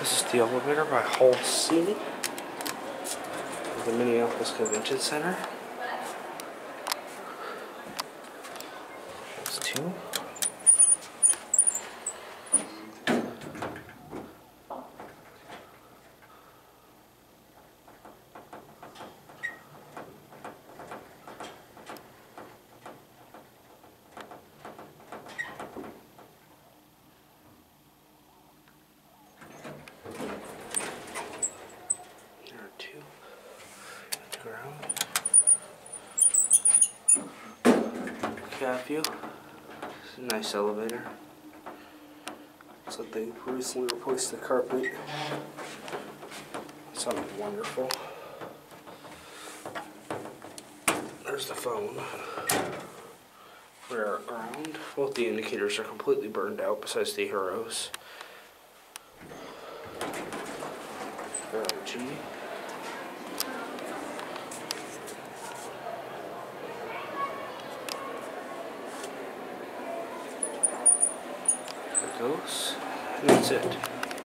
This is the elevator by Hull Seating, the Minneapolis Convention Center. There's two. Cab view. It's a nice elevator. Looks like they recently replaced the carpet. It sounded wonderful. There's the phone. Rear ground. Both the indicators are completely burned out besides the arrows. G. Goes, and that's it.